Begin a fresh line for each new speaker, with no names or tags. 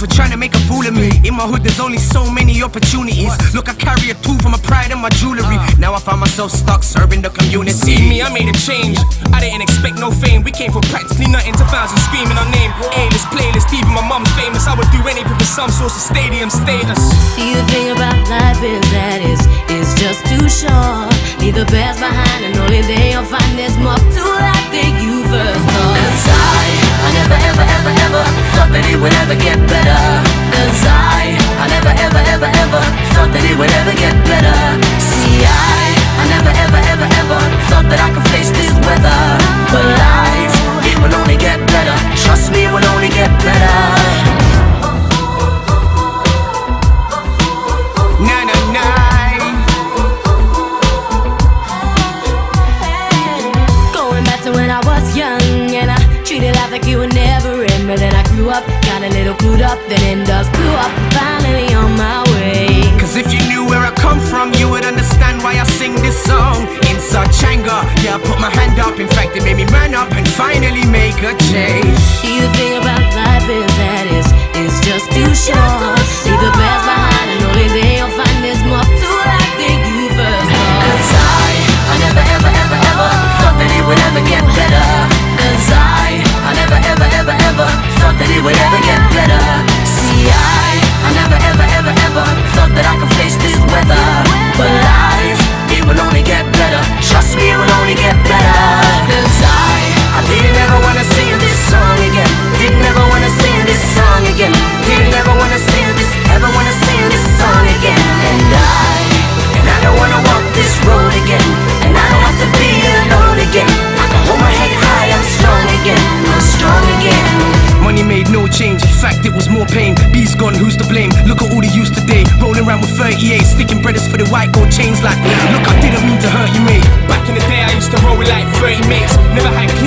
for trying to make a fool of me. In my hood there's only so many opportunities. Look, I carry a tool for my pride and my jewelry. Now I found myself stuck serving the community.
See me, I made a change. I didn't expect no fame. We came from practically nothing to thousands screaming our name. A-list, playlist, even my mum's famous. I would do anything for some sort of stadium status.
See, the thing about life is that it's just too short. Leave the past behind and only then you'll find there's more to life than you first thought. 'Cause I never ever ever ever thought that it would ever get better. 'Cause I never ever ever ever thought that it would ever get better. See, I never ever ever ever thought that I could face this weather. But life, it will only get better. Trust me, it will only get better. Like you would never end, but then I grew up, got a little clued up, then end up blew up, finally on my way.
Cause if you knew where I come from, you would understand why I sing this song in such anger. Yeah, I put my hand up, in fact it made me man up and finally make a change.
See, the thing about life is that it's just too short. Leave the past behind and only then you'll find there's more to life than you first thought. 'Cause I never ever ever ever thought that it would ever get better. 'Cause I never ever ever ever thought that it would ever get better. See, I never ever ever ever thought that I could face this weather. But life, it will only get better. Trust me, it will only get better. 'Cause I didn't ever wanna sing this song again. Didn't ever wanna sing this song again. Didn't ever wanna sing this, ever wanna sing this song again. And I don't wanna walk this road again. And I don't have to be alone again. I can hold my head high, I'm strong again. I'm strong again.
Money made no change, in fact it was more pain. B's gone, who's to blame? Look at all the youth today, rolling around with 38, sticking brothers for the white gold chains like, look, I didn't mean to hurt you, mate.
Back in the day I used to roll with like 30 mates. Never had